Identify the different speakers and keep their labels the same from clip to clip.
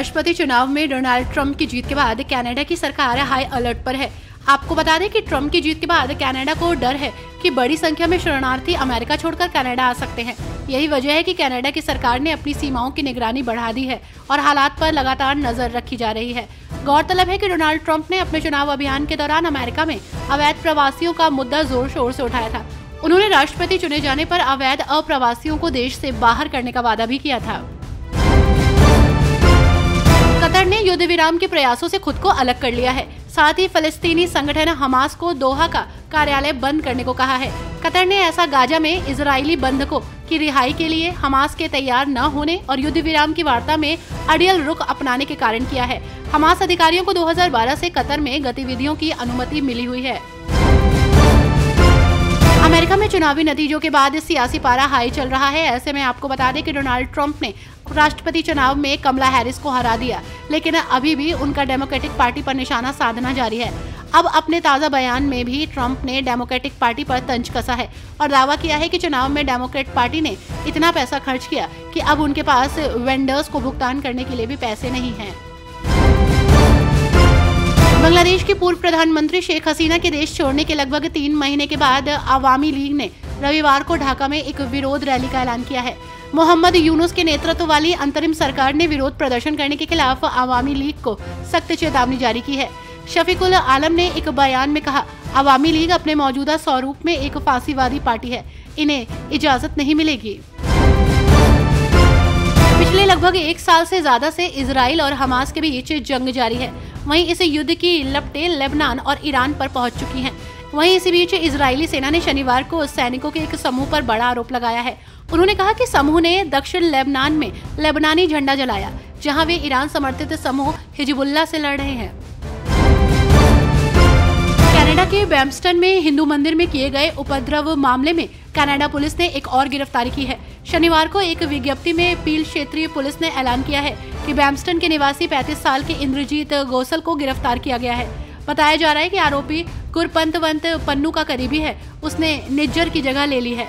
Speaker 1: राष्ट्रपति चुनाव में डोनाल्ड ट्रंप की जीत के बाद कनाडा की सरकार हाई अलर्ट पर है। आपको बता दें कि ट्रंप की जीत के बाद कनाडा को डर है कि बड़ी संख्या में शरणार्थी अमेरिका छोड़कर कनाडा आ सकते हैं। यही वजह है कि कनाडा की सरकार ने अपनी सीमाओं की निगरानी बढ़ा दी है और हालात पर लगातार नजर रखी जा रही है। गौरतलब है कि डोनाल्ड ट्रंप ने अपने चुनाव अभियान के दौरान अमेरिका में अवैध प्रवासियों का मुद्दा जोर शोर से उठाया था। उन्होंने राष्ट्रपति चुने जाने पर अवैध अप्रवासियों को देश से बाहर करने का वादा भी किया था। कतर ने युद्ध विराम के प्रयासों से खुद को अलग कर लिया है। साथ ही फलस्तीनी संगठन हमास को दोहा का कार्यालय बंद करने को कहा है। कतर ने ऐसा गाजा में इजरायली बंधकों की रिहाई के लिए हमास के तैयार न होने और युद्ध विराम की वार्ता में अड़ियल रुख अपनाने के कारण किया है। हमास अधिकारियों को 2012 से कतर में गतिविधियों की अनुमति मिली हुई है। अमेरिका में चुनावी नतीजों के बाद सियासी पारा हाई चल रहा है। ऐसे में आपको बता दें कि डोनाल्ड ट्रंप ने राष्ट्रपति चुनाव में कमला हैरिस को हरा दिया, लेकिन अभी भी उनका डेमोक्रेटिक पार्टी पर निशाना साधना जारी है। अब अपने ताज़ा बयान में भी ट्रंप ने डेमोक्रेटिक पार्टी पर तंज कसा है और दावा किया है कि चुनाव में डेमोक्रेट पार्टी ने इतना पैसा खर्च किया कि अब उनके पास वेंडर्स को भुगतान करने के लिए भी पैसे नहीं हैं। बांग्लादेश की पूर्व प्रधानमंत्री शेख हसीना के देश छोड़ने के लगभग 3 महीने के बाद अवामी लीग ने रविवार को ढाका में एक विरोध रैली का ऐलान किया है। मोहम्मद यूनुस के नेतृत्व वाली अंतरिम सरकार ने विरोध प्रदर्शन करने के खिलाफ अवामी लीग को सख्त चेतावनी जारी की है। शफीकुल आलम ने एक बयान में कहा, अवामी लीग अपने मौजूदा स्वरूप में एक फासीवादी पार्टी है, इन्हें इजाजत नहीं मिलेगी। पिछले लगभग 1 साल से ज्यादा से इजराइल और हमास के बीच जंग जारी है। वहीं इस युद्ध की लपटें लेबनान और ईरान पर पहुंच चुकी हैं। वहीं इसी बीच इजरायली सेना ने शनिवार को सैनिकों के एक समूह पर बड़ा आरोप लगाया है। उन्होंने कहा कि समूह ने दक्षिण लेबनान में लेबनानी झंडा जलाया, जहां वे ईरान समर्थित समूह हिजबुल्लाह से लड़ रहे हैं। कनाडा के बैम्पटन में हिंदू मंदिर में किए गए उपद्रव मामले में कनाडा पुलिस ने एक और गिरफ्तारी की है। शनिवार को एक विज्ञप्ति में पील क्षेत्रीय पुलिस ने ऐलान किया है कि बैम्पटन के निवासी 35 साल के इंद्रजीत गोसल को गिरफ्तार किया गया है। बताया जा रहा है कि आरोपी गुरपंतवंत पन्नू का करीबी है, उसने निज्जर की जगह ले ली है।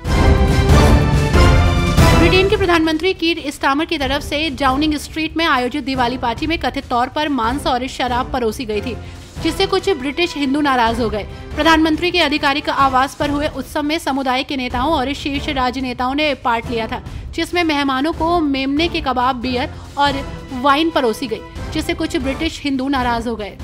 Speaker 1: ब्रिटेन के प्रधानमंत्री कीर स्टारमर की तरफ से डाउनिंग स्ट्रीट में आयोजित दिवाली पार्टी में कथित तौर पर मांस और शराब परोसी गई थी, जिससे कुछ ब्रिटिश हिंदू नाराज हो गए। प्रधानमंत्री के आधिकारिक आवास पर हुए उत्सव में समुदाय के नेताओं और शीर्ष राजनेताओं ने पार्ट लिया था, जिसमें मेहमानों को मेमने के कबाब, बियर और वाइन परोसी गई, जिससे कुछ ब्रिटिश हिंदू नाराज हो गए।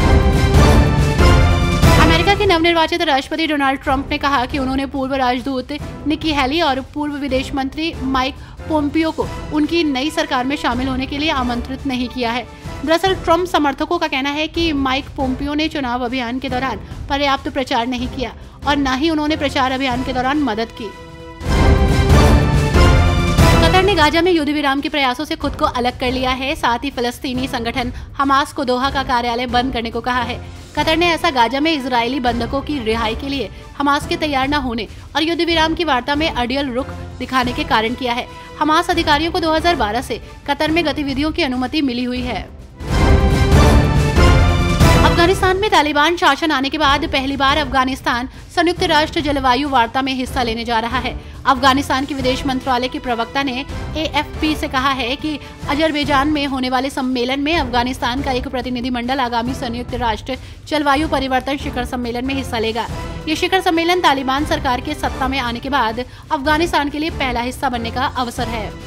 Speaker 1: अमेरिका के नवनिर्वाचित राष्ट्रपति डोनाल्ड ट्रंप ने कहा कि उन्होंने पूर्व राजदूत निकी हेली और पूर्व विदेश मंत्री माइक पोम्पियो को उनकी नई सरकार में शामिल होने के लिए आमंत्रित नहीं किया है। दरअसल ट्रंप समर्थकों का कहना है कि माइक पोम्पियो ने चुनाव अभियान के दौरान पर्याप्त प्रचार नहीं किया और न ही उन्होंने प्रचार अभियान के दौरान मदद की। कतर ने गाजा में युद्ध विराम के प्रयासों से खुद को अलग कर लिया है। साथ ही फलस्तीनी संगठन हमास को दोहा का कार्यालय बंद करने को कहा है। कतर ने ऐसा गाजा में इजरायली बंधकों की रिहाई के लिए हमास के तैयार न होने और युद्ध विराम की वार्ता में अड़ियल रुख दिखाने के कारण किया है। हमास अधिकारियों को 2012 से कतर में गतिविधियों की अनुमति मिली हुई है। अफगानिस्तान में तालिबान शासन आने के बाद पहली बार अफगानिस्तान संयुक्त राष्ट्र जलवायु वार्ता में हिस्सा लेने जा रहा है। अफगानिस्तान के विदेश मंत्रालय के प्रवक्ता ने AFP से कहा है कि अजरबैजान में होने वाले सम्मेलन में अफगानिस्तान का एक प्रतिनिधिमंडल आगामी संयुक्त राष्ट्र जलवायु परिवर्तन शिखर सम्मेलन में हिस्सा लेगा। ये शिखर सम्मेलन तालिबान सरकार के सत्ता में आने के बाद अफगानिस्तान के लिए पहला हिस्सा बनने का अवसर है।